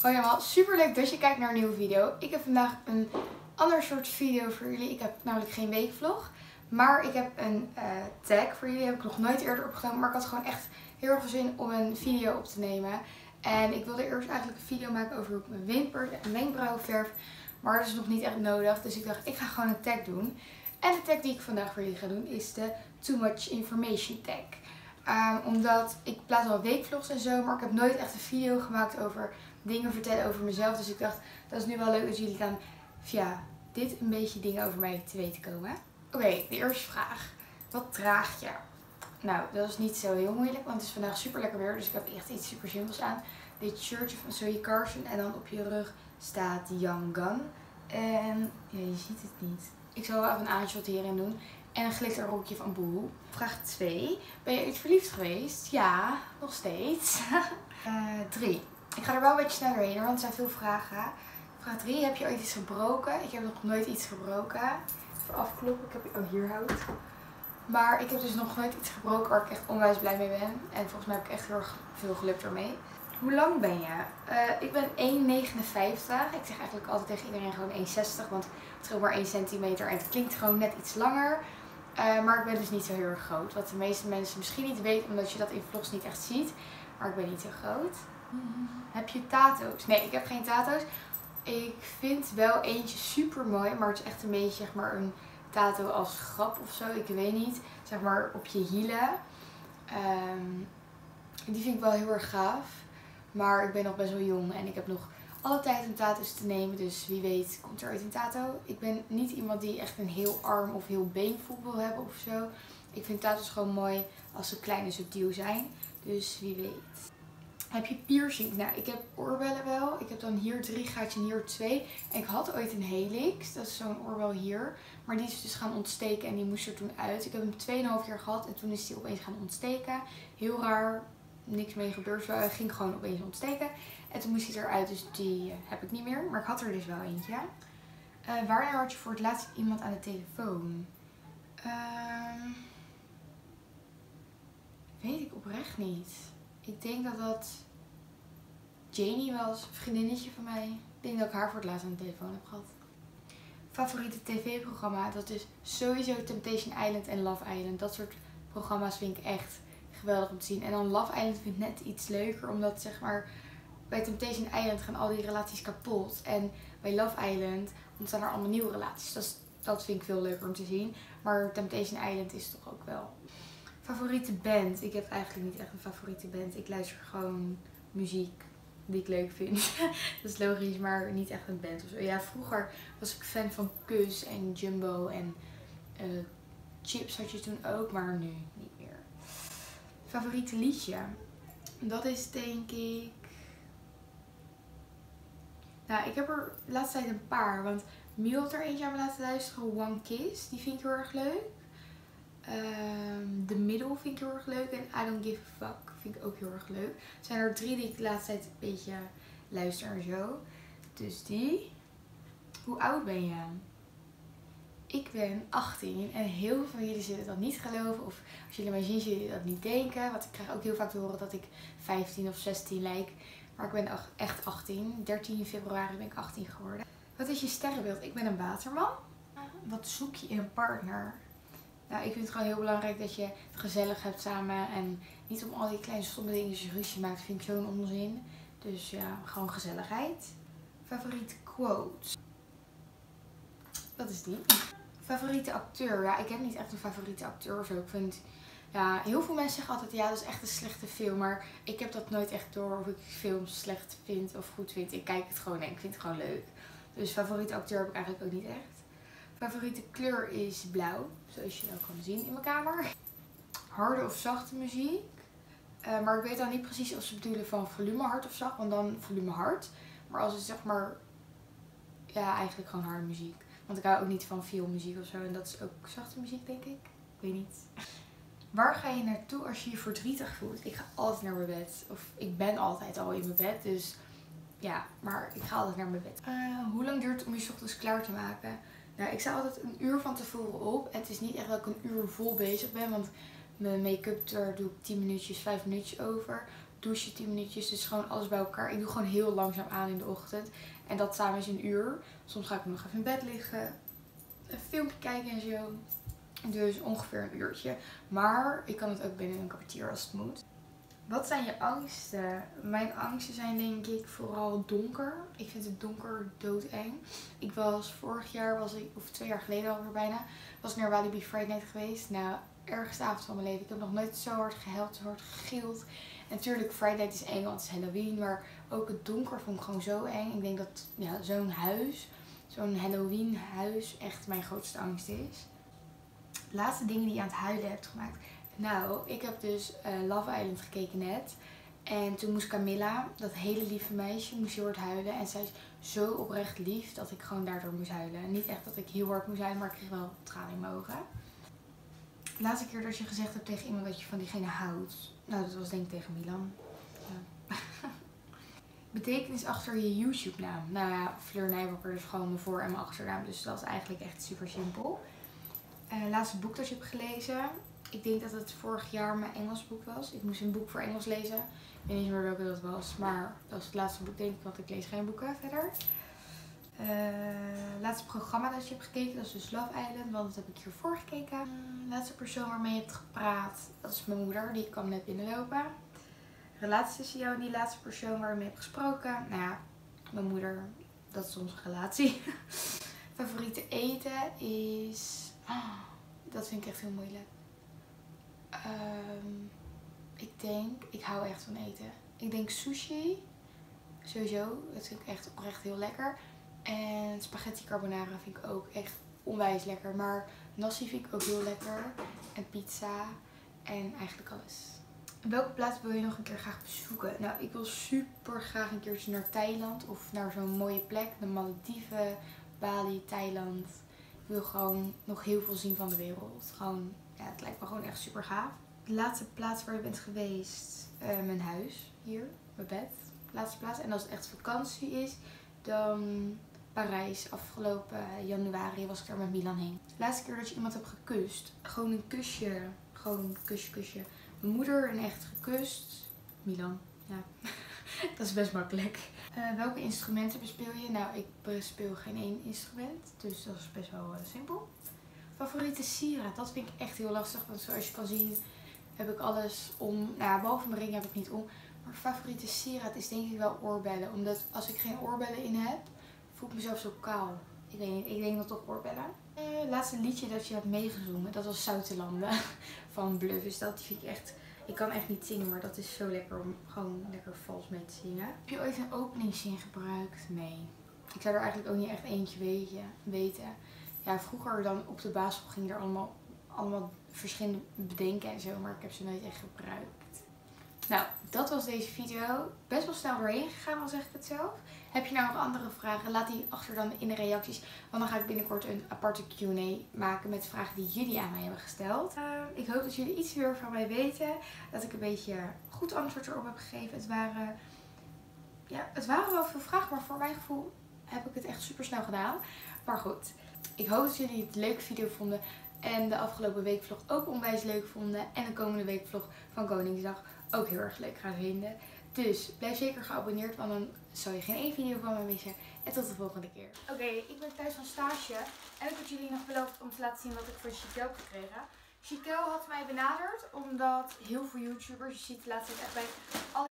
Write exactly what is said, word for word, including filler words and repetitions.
Hoi allemaal, super leuk dat je kijkt naar een nieuwe video. Ik heb vandaag een ander soort video voor jullie. Ik heb namelijk geen weekvlog, maar ik heb een uh, tag voor jullie. Heb ik nog nooit eerder opgenomen, maar ik had gewoon echt heel erg veel zin om een video op te nemen. En ik wilde eerst eigenlijk een video maken over mijn wimpers en wenkbrauwen verf, maar dat is nog niet echt nodig. Dus ik dacht, ik ga gewoon een tag doen. En de tag die ik vandaag voor jullie ga doen is de Too Much Information tag. Um, omdat ik plaats al weekvlogs en zo, maar ik heb nooit echt een video gemaakt over dingen vertellen over mezelf. Dus ik dacht, dat is nu wel leuk dat jullie dan via dit een beetje dingen over mij te weten komen. Oké, okay, de eerste vraag. Wat draag je? Nou, dat is niet zo heel moeilijk, want het is vandaag super lekker weer. Dus ik heb echt iets super simpels aan. Dit shirtje van Zoe Carson en dan op je rug staat Young Gun. En ja, je ziet het niet. Ik zal wel even een aanshot hierin doen. En een glitterrokje van Boo. Vraag twee. Ben je ooit verliefd geweest? Ja, nog steeds. drie. Uh, ik ga er wel een beetje sneller heen, want er zijn veel vragen. Vraag drie. Heb je ooit iets gebroken? Ik heb nog nooit iets gebroken. Even afkloppen. Ik heb oh, hier hout. Maar ik heb dus nog nooit iets gebroken waar ik echt onwijs blij mee ben. En volgens mij heb ik echt heel erg veel geluk ermee. Hoe lang ben je? Uh, ik ben één negenenvijftig. Ik zeg eigenlijk altijd tegen iedereen gewoon één zestig. Want het scheelt maar één centimeter en het klinkt gewoon net iets langer. Uh, maar ik ben dus niet zo heel erg groot. Wat de meeste mensen misschien niet weten, omdat je dat in vlogs niet echt ziet. Maar ik ben niet zo groot. Mm-hmm. Heb je tato's? Nee, ik heb geen tato's. Ik vind wel eentje super mooi. Maar het is echt een beetje zeg maar een tato als grap of zo. Ik weet niet. Zeg maar op je hielen. Um, die vind ik wel heel erg gaaf. Maar ik ben nog best wel jong en ik heb nog alle tijd om tato's te nemen. Dus wie weet komt er ooit een tato. Ik ben niet iemand die echt een heel arm of heel beenvol wil hebben of zo. Ik vind tato's gewoon mooi als ze klein en subtiel zijn. Dus wie weet. Heb je piercing? Nou, ik heb oorbellen wel. Ik heb dan hier drie gaatjes en hier twee. En ik had ooit een helix. Dat is zo'n oorbel hier. Maar die is dus gaan ontsteken en die moest er toen uit. Ik heb hem twee komma vijf jaar gehad en toen is die opeens gaan ontsteken. Heel raar. Niks mee gebeurd. Hij ging gewoon opeens ontsteken. En toen moest hij eruit. Dus die uh, heb ik niet meer. Maar ik had er dus wel eentje. Uh, wanneer had je voor het laatst iemand aan de telefoon? Uh, weet ik oprecht niet. Ik denk dat dat Janie was. Een vriendinnetje van mij. Ik denk dat ik haar voor het laatst aan de telefoon heb gehad. Favoriete tv-programma? Dat is sowieso Temptation Island en Love Island. Dat soort programma's vind ik echt geweldig om te zien. En dan Love Island vind ik net iets leuker. Omdat zeg maar bij Temptation Island gaan al die relaties kapot. En bij Love Island ontstaan er allemaal nieuwe relaties. Dat, is, dat vind ik veel leuker om te zien. Maar Temptation Island is toch ook wel. Favoriete band? Ik heb eigenlijk niet echt een favoriete band. Ik luister gewoon muziek die ik leuk vind. Dat is logisch, maar niet echt een band of zo. Ja, vroeger was ik fan van Kus en Jumbo en uh, Chips had je toen ook, maar nu niet meer. Favoriete liedje? Dat is denk ik... Nou, ik heb er de laatste tijd een paar. Want Miel had er eentje aan me laten luisteren. One Kiss. Die vind ik heel erg leuk. Um, The Middle vind ik heel erg leuk. En I Don't Give a Fuck vind ik ook heel erg leuk. Er zijn er drie die ik de laatste tijd een beetje luister en zo. Dus die. Hoe oud ben je? Ik ben achttien. En heel veel van jullie zullen dat niet geloven. Of als jullie mij zien, zullen jullie dat niet denken. Want ik krijg ook heel vaak te horen dat ik vijftien of zestien lijk. Maar ik ben echt achttien. dertien februari ben ik achttien geworden. Wat is je sterrenbeeld? Ik ben een waterman. Wat zoek je in een partner? Nou, ik vind het gewoon heel belangrijk dat je het gezellig hebt samen. En niet om al die kleine stomme dingen ruzie maakt. Vind ik zo'n onzin. Dus ja, gewoon gezelligheid. Favoriete quote? Wat is die? Favoriete acteur? Ja, ik heb niet echt een favoriete acteur of zo. Ik vind... Ja, heel veel mensen zeggen altijd, ja, dat is echt een slechte film. Maar ik heb dat nooit echt door of ik films slecht vind of goed vind. Ik kijk het gewoon en ik vind het gewoon leuk. Dus favoriete acteur heb ik eigenlijk ook niet echt. Favoriete kleur is blauw. Zoals je ook kan zien in mijn kamer. Harde of zachte muziek. Uh, maar ik weet dan niet precies of ze bedoelen van volume hard of zacht. Want dan volume hard. Maar als het zeg maar... Ja, eigenlijk gewoon harde muziek. Want ik hou ook niet van veel muziek of zo. En dat is ook zachte muziek, denk ik. Ik weet niet. Waar ga je naartoe als je je verdrietig voelt? Ik ga altijd naar mijn bed. Of ik ben altijd al in mijn bed. Dus ja, maar ik ga altijd naar mijn bed. Uh, hoe lang duurt het om je 's ochtends klaar te maken? Nou, ik sta altijd een uur van tevoren op. En het is niet echt dat ik een uur vol bezig ben. Want mijn make-up, daar doe ik tien minuutjes, vijf minuutjes over. douchen tien minuutjes. Dus gewoon alles bij elkaar. Ik doe gewoon heel langzaam aan in de ochtend. En dat samen is een uur. Soms ga ik nog even in bed liggen. Een filmpje kijken en zo. Dus ongeveer een uurtje. Maar ik kan het ook binnen een kwartier als het moet. Wat zijn je angsten? Mijn angsten zijn denk ik vooral donker. Ik vind het donker doodeng. Ik was vorig jaar, was ik, of twee jaar geleden alweer bijna, was ik naar Walibi Friday Night geweest. Nou, ergste avond van mijn leven. Ik heb nog nooit zo hard gehuild, zo hard gegild. En natuurlijk, Friday Night is eng, want het is Halloween. Maar ook het donker vond ik gewoon zo eng. Ik denk dat ja, zo'n huis, zo'n Halloween huis echt mijn grootste angst is. De laatste dingen die je aan het huilen hebt gemaakt. Nou, ik heb dus uh, Love Island gekeken net. En toen moest Camilla, dat hele lieve meisje, moest heel hard huilen. En zij is zo oprecht lief dat ik gewoon daardoor moest huilen. Niet echt dat ik heel hard moest huilen, maar ik kreeg wel tranen in mijn ogen. De laatste keer dat je gezegd hebt tegen iemand dat je van diegene houdt. Nou, dat was denk ik tegen Milan. Ja. Betekenis achter je YouTube naam. Nou ja, Fleur Nijbakker is gewoon mijn voor- en mijn achternaam. Dus dat is eigenlijk echt super simpel. Uh, laatste boek dat je hebt gelezen. Ik denk dat het vorig jaar mijn Engels boek was. Ik moest een boek voor Engels lezen. Ik weet niet meer welke dat was. Maar dat was het laatste boek denk ik. Want ik lees geen boeken verder. Uh, laatste programma dat je hebt gekeken. Dat is dus Love Island. Want dat heb ik hiervoor gekeken. Uh, laatste persoon waarmee je hebt gepraat. Dat is mijn moeder. Die kwam net binnenlopen. Relatie tussen jou en die laatste persoon waar je mee hebt gesproken. Nou ja, mijn moeder. Dat is onze relatie. Favoriete eten is... Oh, dat vind ik echt heel moeilijk. Um, ik denk, ik hou echt van eten. Ik denk sushi. Sowieso, dat vind ik echt oprecht heel lekker. En spaghetti carbonara vind ik ook echt onwijs lekker. Maar nasi vind ik ook heel lekker. En pizza. En eigenlijk alles. Welke plaats wil je nog een keer graag bezoeken? Nou, ik wil super graag een keertje naar Thailand. Of naar zo'n mooie plek. De Malediven, Bali, Thailand. Ik wil gewoon nog heel veel zien van de wereld. Gewoon, ja, het lijkt me gewoon echt super gaaf. De laatste plaats waar je bent geweest, uh, mijn huis. Hier, mijn bed. Laatste plaats. En als het echt vakantie is, dan Parijs. Afgelopen januari was ik daar met Milan heen. De laatste keer dat je iemand hebt gekust. Gewoon een kusje. Gewoon een kusje, kusje. Mijn moeder een echt gekust. Milan, ja. Dat is best makkelijk. Uh, welke instrumenten bespeel je? Nou, ik bespeel geen één instrument. Dus dat is best wel uh, simpel. Favoriete sieraad? Dat vind ik echt heel lastig. Want zoals je kan zien heb ik alles om. Nou ja, behalve mijn ring heb ik niet om. Maar favoriete sieraad is denk ik wel oorbellen. Omdat als ik geen oorbellen in heb, voel ik mezelf zo kaal. Ik weet niet, ik denk dat toch oorbellen. Het uh, laatste liedje dat je hebt meegezongen, dat was Zoutelanden van Bluff. Dus dat vind ik echt... Ik kan echt niet zingen, maar dat is zo lekker om gewoon lekker vals mee te zingen. Heb je ooit een openingszin gebruikt? Nee. Ik zou er eigenlijk ook niet echt eentje weten. Ja, vroeger dan op de basisschool ging er allemaal, allemaal verschillende bedenken en zo, maar ik heb ze nooit echt gebruikt. Nou, dat was deze video. Best wel snel doorheen gegaan, al zeg ik het zelf. Heb je nou nog andere vragen? Laat die achter dan in de reacties. Want dan ga ik binnenkort een aparte Q en A maken met vragen die jullie aan mij hebben gesteld. Uh, ik hoop dat jullie iets meer van mij weten. Dat ik een beetje goed antwoord erop heb gegeven. Het waren, ja, het waren wel veel vragen, maar voor mijn gevoel heb ik het echt super snel gedaan. Maar goed, ik hoop dat jullie het een leuke video vonden. En de afgelopen weekvlog ook onwijs leuk vonden. En de komende weekvlog van Koningsdag ook heel erg leuk gaan vinden. Dus blijf zeker geabonneerd, want dan zal je geen één video van me missen. En tot de volgende keer. Oké, okay, ik ben thuis van stage. En ik had jullie nog beloofd om te laten zien wat ik voor Chiquel heb gekregen. Chiquel had mij benaderd, omdat heel veel YouTubers, je ziet de laatste tijd echt bij alle